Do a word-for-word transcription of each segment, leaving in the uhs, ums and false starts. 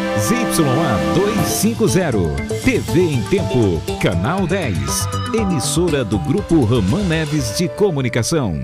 Z Y A duzentos e cinquenta, T V em Tempo, Canal dez, emissora do Grupo Ramã Neves de Comunicação.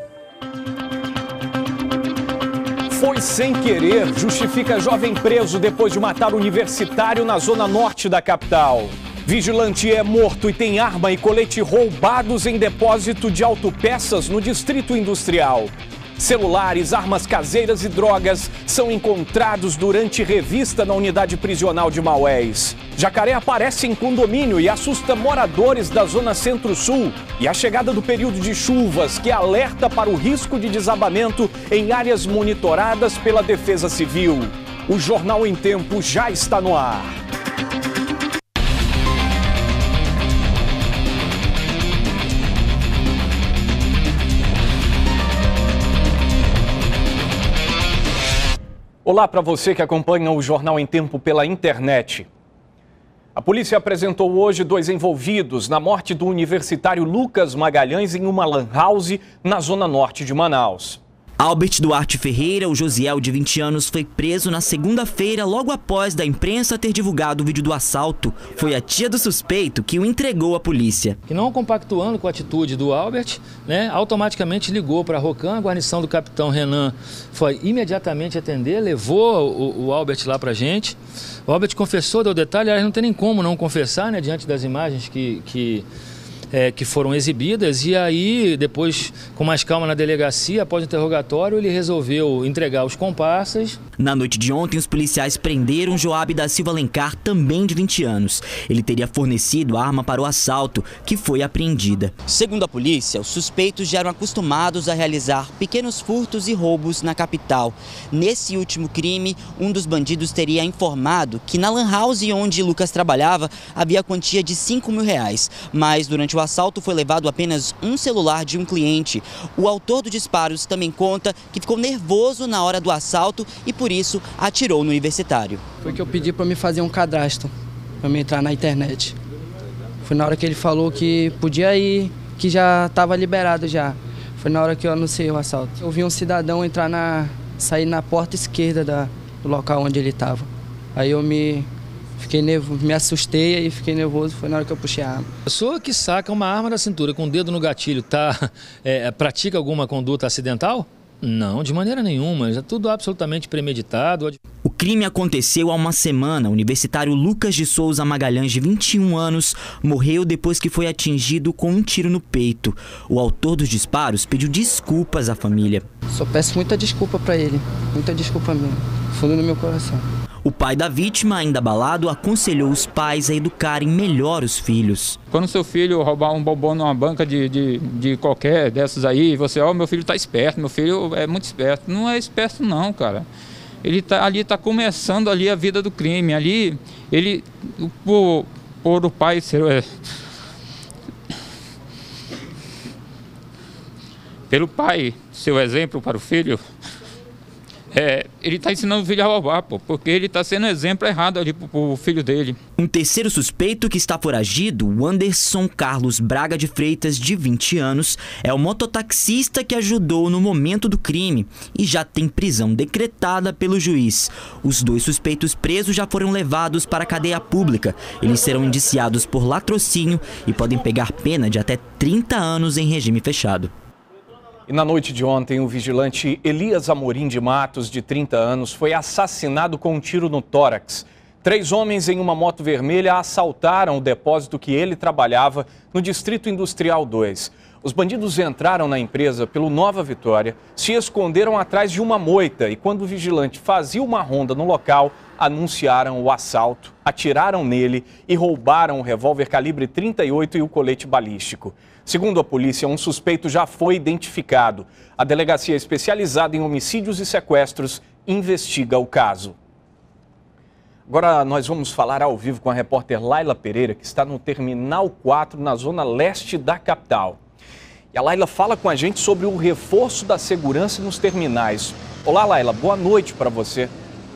Foi sem querer, justifica jovem preso depois de matar universitário na zona norte da capital. Vigilante é morto e tem arma e colete roubados em depósito de autopeças no Distrito Industrial. Celulares, armas caseiras e drogas são encontrados durante revista na unidade prisional de Maués. Jacaré aparece em condomínio e assusta moradores da zona centro-sul. E a chegada do período de chuvas que alerta para o risco de desabamento em áreas monitoradas pela Defesa Civil. O Jornal em Tempo já está no ar. Olá para você que acompanha o Jornal em Tempo pela internet. A polícia apresentou hoje dois envolvidos na morte do universitário Lucas Magalhães em uma lan house na zona norte de Manaus. Albert Duarte Ferreira, o Josiel, de vinte anos, foi preso na segunda-feira, logo após da imprensa ter divulgado o vídeo do assalto. Foi a tia do suspeito que o entregou à polícia. Que não compactuando com a atitude do Albert, né, automaticamente ligou para a Rocan, a guarnição do capitão Renan foi imediatamente atender, levou o, o Albert lá para a gente. O Albert confessou, deu detalhe, aliás, não tem nem como não confessar, né, diante das imagens que... que... É, que foram exibidas, e aí depois, com mais calma na delegacia, após o interrogatório, ele resolveu entregar os comparsas. Na noite de ontem, os policiais prenderam Joab da Silva Alencar, também de vinte anos. Ele teria fornecido a arma para o assalto, que foi apreendida. Segundo a polícia, os suspeitos já eram acostumados a realizar pequenos furtos e roubos na capital. Nesse último crime, um dos bandidos teria informado que na lan house onde Lucas trabalhava havia a quantia de cinco mil reais, mas durante o assalto foi levado apenas um celular de um cliente. O autor dos disparos também conta que ficou nervoso na hora do assalto e por isso atirou no universitário. Foi que eu pedi para me fazer um cadastro, para me entrar na internet. Foi na hora que ele falou que podia ir, que já estava liberado já. Foi na hora que eu anunciei o assalto. Eu vi um cidadão entrar na, sair na porta esquerda da, do local onde ele estava. Aí eu me... Fiquei nervoso, me assustei e fiquei nervoso, foi na hora que eu puxei a arma. A pessoa que saca uma arma da cintura com o dedo no gatilho, tá, é, pratica alguma conduta acidental? Não, de maneira nenhuma, já tudo absolutamente premeditado. O crime aconteceu há uma semana. O universitário Lucas de Souza Magalhães, de vinte e um anos, morreu depois que foi atingido com um tiro no peito. O autor dos disparos pediu desculpas à família. Só peço muita desculpa para ele, muita desculpa mesmo, fundo no meu coração. O pai da vítima, ainda abalado, aconselhou os pais a educarem melhor os filhos. Quando seu filho roubar um bombom numa banca de, de, de qualquer dessas aí, você, ó, oh, meu filho tá esperto, meu filho é muito esperto. Não é esperto não, cara. Ele tá, ali está começando ali a vida do crime. Ali, ele, por, por o pai ser... É, pelo pai, seu exemplo para o filho... É, ele está ensinando o filho a roubar, pô, porque ele está sendo exemplo errado ali pro, pro filho dele. Um terceiro suspeito que está foragido, o Anderson Carlos Braga de Freitas, de vinte anos, é o mototaxista que ajudou no momento do crime e já tem prisão decretada pelo juiz. Os dois suspeitos presos já foram levados para a cadeia pública. Eles serão indiciados por latrocínio e podem pegar pena de até trinta anos em regime fechado. E na noite de ontem, o vigilante Elias Amorim de Matos, de trinta anos, foi assassinado com um tiro no tórax. Três homens em uma moto vermelha assaltaram o depósito que ele trabalhava no Distrito Industrial dois. Os bandidos entraram na empresa pelo Nova Vitória, se esconderam atrás de uma moita e quando o vigilante fazia uma ronda no local, anunciaram o assalto, atiraram nele e roubaram o revólver calibre trinta e oito e o colete balístico. Segundo a polícia, um suspeito já foi identificado. A delegacia especializada em homicídios e sequestros investiga o caso. Agora nós vamos falar ao vivo com a repórter Laila Pereira, que está no Terminal quatro, na zona leste da capital. E a Laila fala com a gente sobre o reforço da segurança nos terminais. Olá, Laila, boa noite para você.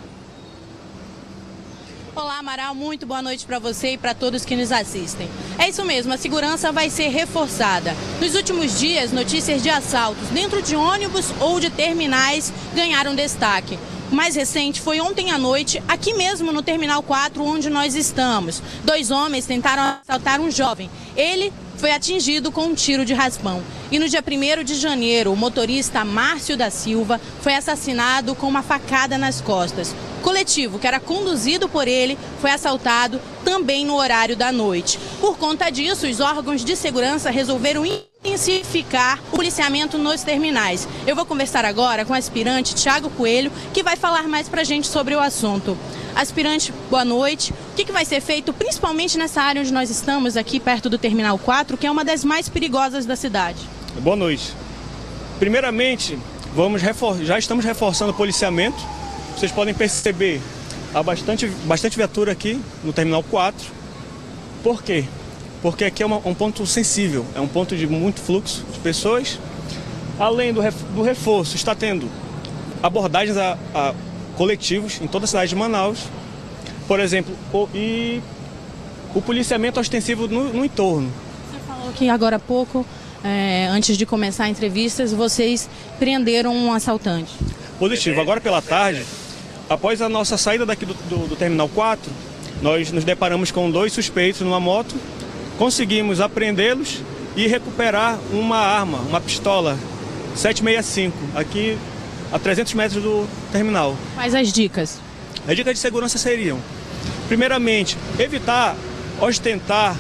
Olá, Amaral, muito boa noite para você e para todos que nos assistem. É isso mesmo, a segurança vai ser reforçada. Nos últimos dias, notícias de assaltos dentro de ônibus ou de terminais ganharam destaque. O mais recente foi ontem à noite, aqui mesmo no Terminal quatro, onde nós estamos. Dois homens tentaram assaltar um jovem. Ele foi atingido com um tiro de raspão. E no dia primeiro de janeiro, o motorista Márcio da Silva foi assassinado com uma facada nas costas. O coletivo, que era conduzido por ele, foi assaltado também no horário da noite. Por conta disso, os órgãos de segurança resolveram intensificar o policiamento nos terminais. Eu vou conversar agora com o aspirante Thiago Coelho, que vai falar mais pra gente sobre o assunto. Aspirante, boa noite. O que, que vai ser feito, principalmente nessa área onde nós estamos, aqui perto do Terminal quatro, que é uma das mais perigosas da cidade? Boa noite. Primeiramente, vamos refor- já estamos reforçando o policiamento. Vocês podem perceber, há bastante, bastante viatura aqui no Terminal quatro. Por quê? Porque aqui é uma, um ponto sensível, é um ponto de muito fluxo de pessoas. Além do, ref, do reforço, está tendo abordagens a, a coletivos em toda a cidade de Manaus. Por exemplo, o, e o policiamento ostensivo no, no entorno. Você falou que agora há pouco, é, antes de começar a entrevista, vocês prenderam um assaltante. Positivo. Agora pela tarde, após a nossa saída daqui do, do, do Terminal quatro, nós nos deparamos com dois suspeitos numa moto, conseguimos apreendê-los e recuperar uma arma, uma pistola sete sessenta e cinco, aqui a trezentos metros do terminal. Quais as dicas? As dicas de segurança seriam, primeiramente, evitar ostentar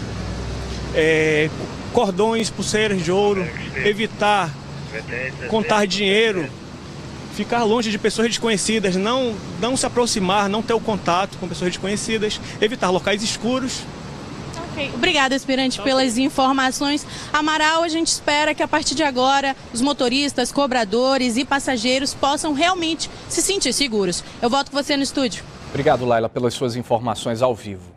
é, cordões, pulseiras de ouro, evitar contar dinheiro, ficar longe de pessoas desconhecidas, não, não se aproximar, não ter o contato com pessoas desconhecidas, evitar locais escuros. Okay. Obrigada, aspirante, pelas informações. Amaral, a gente espera que a partir de agora os motoristas, cobradores e passageiros possam realmente se sentir seguros. Eu volto com você no estúdio. Obrigado, Laila, pelas suas informações ao vivo.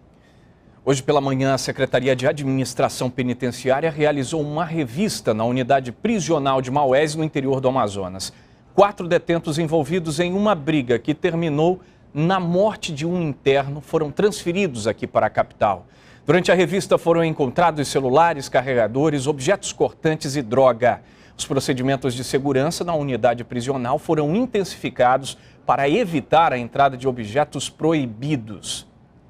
Hoje pela manhã, a Secretaria de Administração Penitenciária realizou uma revista na unidade prisional de Maués, no interior do Amazonas. Quatro detentos envolvidos em uma briga que terminou na morte de um interno foram transferidos aqui para a capital. Durante a revista foram encontrados celulares, carregadores, objetos cortantes e droga. Os procedimentos de segurança na unidade prisional foram intensificados para evitar a entrada de objetos proibidos.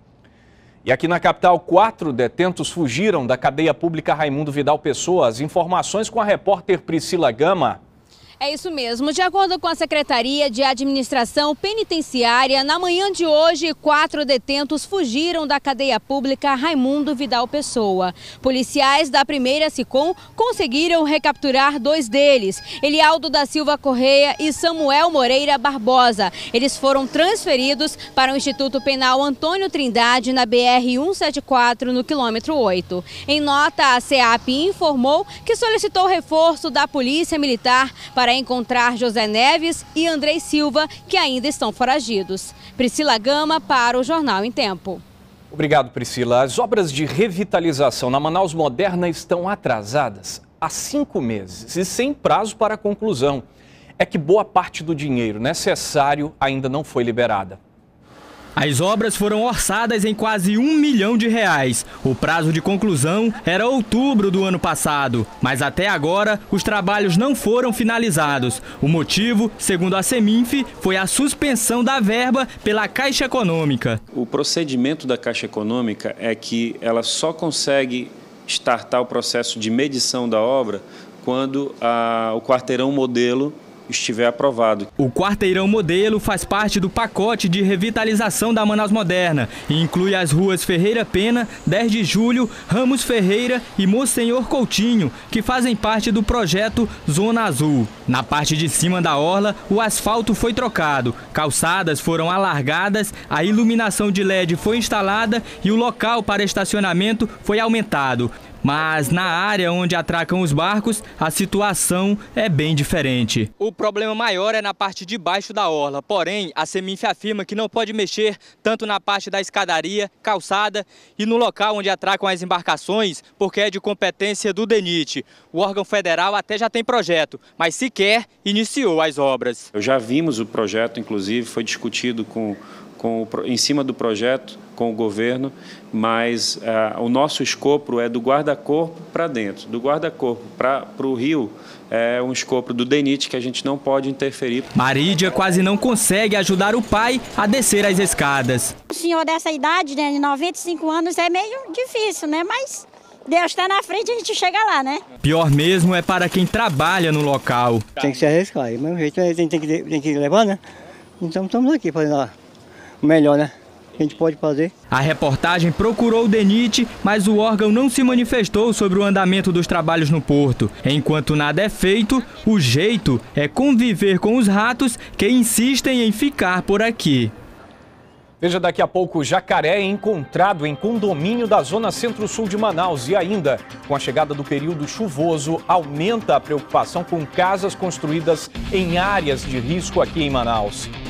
E aqui na capital, quatro detentos fugiram da cadeia pública Raimundo Vidal Pessoa. As informações com a repórter Priscila Gama. É isso mesmo. De acordo com a Secretaria de Administração Penitenciária, na manhã de hoje, quatro detentos fugiram da cadeia pública Raimundo Vidal Pessoa. Policiais da primeira SICOM conseguiram recapturar dois deles, Elialdo da Silva Correia e Samuel Moreira Barbosa. Eles foram transferidos para o Instituto Penal Antônio Trindade, na B R cento e setenta e quatro, no quilômetro oito. Em nota, a SEAP informou que solicitou reforço da Polícia Militar para para encontrar José Neves e Andrei Silva, que ainda estão foragidos. Priscila Gama para o Jornal em Tempo. Obrigado, Priscila. As obras de revitalização na Manaus Moderna estão atrasadas há cinco meses e sem prazo para conclusão. É que boa parte do dinheiro necessário ainda não foi liberada. As obras foram orçadas em quase um milhão de reais. O prazo de conclusão era outubro do ano passado, mas até agora os trabalhos não foram finalizados. O motivo, segundo a Seminf, foi a suspensão da verba pela Caixa Econômica. O procedimento da Caixa Econômica é que ela só consegue startar o processo de medição da obra quando a, o quarteirão modelo estiver aprovado. O quarteirão modelo faz parte do pacote de revitalização da Manaus Moderna e inclui as ruas Ferreira Pena, dez de julho, Ramos Ferreira e Monsenhor Coutinho, que fazem parte do projeto Zona Azul. Na parte de cima da orla, o asfalto foi trocado, calçadas foram alargadas, a iluminação de L E D foi instalada e o local para estacionamento foi aumentado. Mas na área onde atracam os barcos, a situação é bem diferente. O problema maior é na parte de baixo da orla. Porém, a Seminf afirma que não pode mexer tanto na parte da escadaria, calçada e no local onde atracam as embarcações, porque é de competência do DENIT. O órgão federal até já tem projeto, mas sequer iniciou as obras. Eu já vimos o projeto, inclusive, foi discutido com... com com o, em cima do projeto, com o governo, mas uh, o nosso escopo é do guarda-corpo para dentro. Do guarda-corpo para o rio é um escopo do D E N I T que a gente não pode interferir. Marídia quase não consegue ajudar o pai a descer as escadas. O senhor dessa idade, né, de noventa e cinco anos, é meio difícil, né? Mas Deus está na frente, a gente chega lá, né? Pior mesmo é para quem trabalha no local. Tem que se arriscar, do mesmo jeito tem, tem, que, tem que levar, né? Então estamos aqui fazendo o melhor, né? Que a gente pode fazer. A reportagem procurou o D E N I T, mas o órgão não se manifestou sobre o andamento dos trabalhos no porto. Enquanto nada é feito, o jeito é conviver com os ratos que insistem em ficar por aqui. Veja, daqui a pouco, jacaré é encontrado em condomínio da zona centro-sul de Manaus. E ainda, com a chegada do período chuvoso, aumenta a preocupação com casas construídas em áreas de risco aqui em Manaus.